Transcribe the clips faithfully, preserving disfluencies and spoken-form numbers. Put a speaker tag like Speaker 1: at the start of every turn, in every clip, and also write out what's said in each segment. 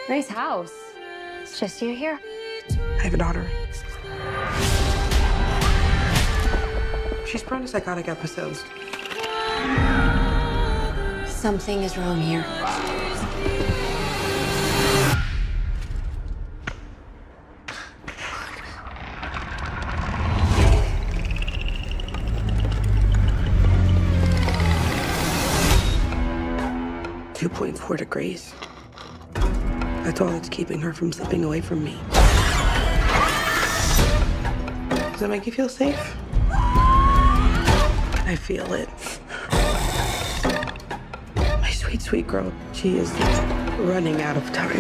Speaker 1: Nice house.
Speaker 2: It's just you here?
Speaker 3: I have a daughter. She's prone to psychotic episodes.
Speaker 2: Something is wrong here.
Speaker 3: two point four degrees. That's all that's keeping her from slipping away from me. Does that make you feel safe? I feel it. My sweet, sweet girl, she is running out of time.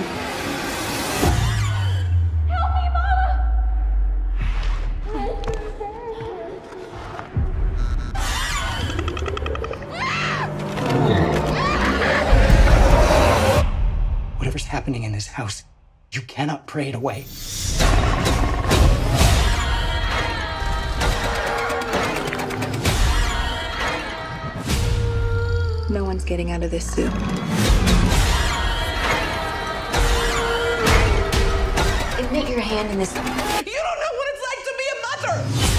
Speaker 1: Help me, Mama!
Speaker 4: Whatever's happening in this house, you cannot pray it away.
Speaker 3: No one's getting out of this suit.
Speaker 2: Admit your hand in this.
Speaker 3: You don't know what it's like to be a mother!